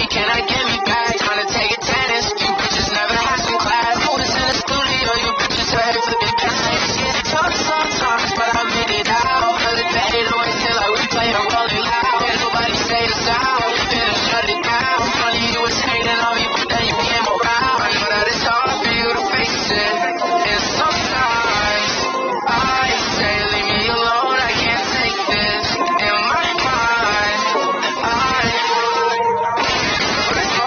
can I get me back? Tryna take attendance. You bitches never had some class. Put us in the studio, you bitches ready for the bags. Yeah, talk sometimes, but I made it out. For the day, it always feel like we playing rolling loud. And nobody say the sound. Then shut it down. Funny you was hating on me, but then you came around. I know that it's hard for you to face it. And sometimes I say, leave me alone, I can't take this. In my mind, I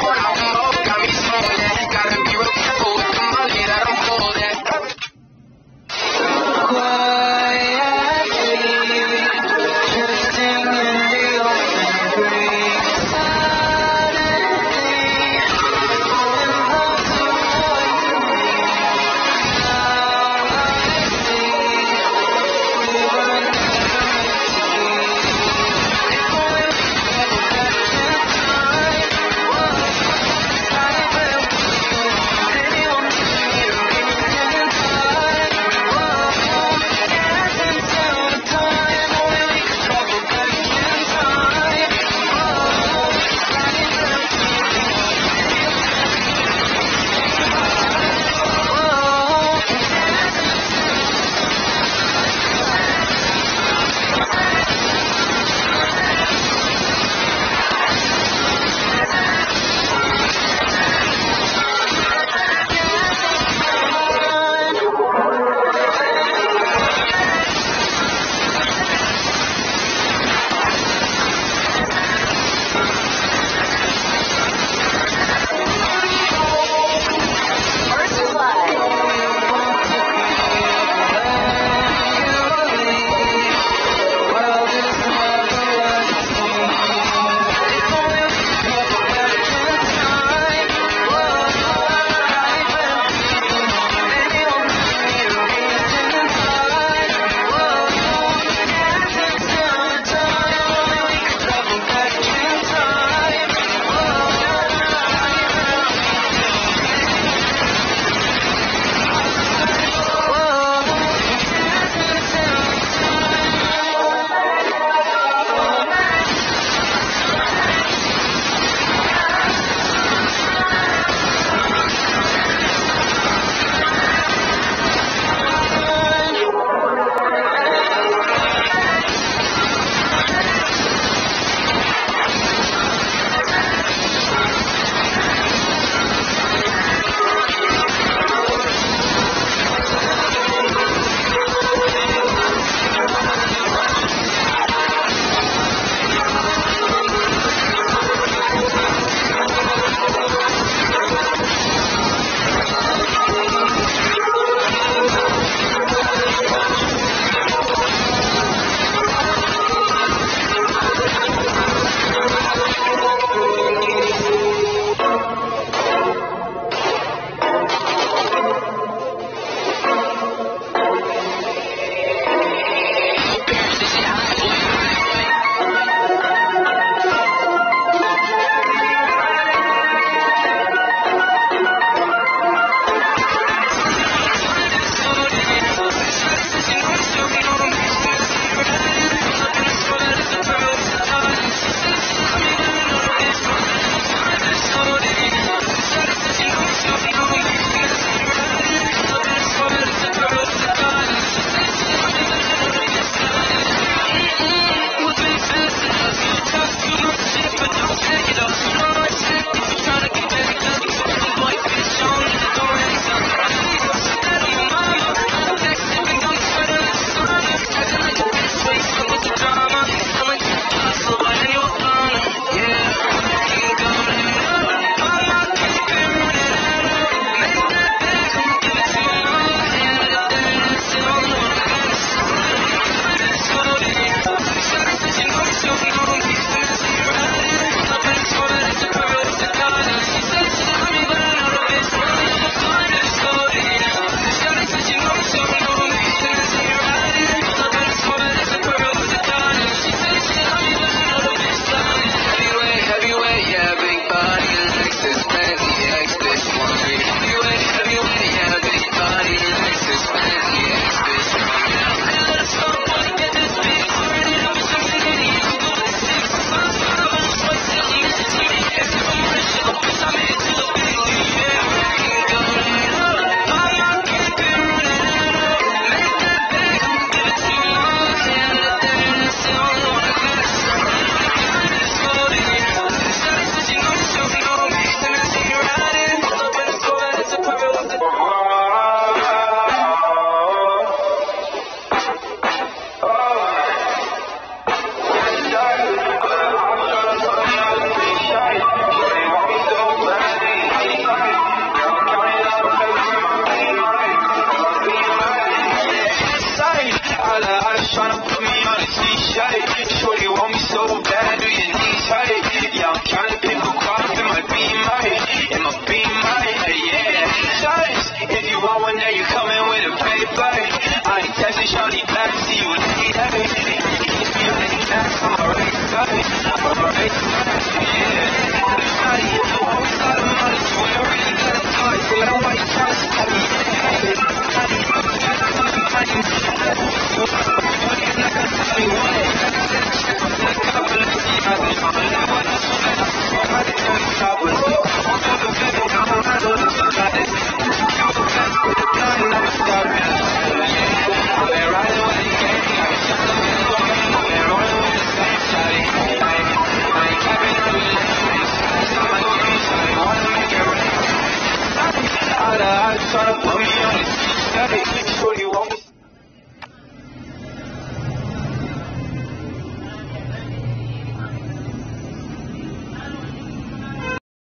Trying to put me on it.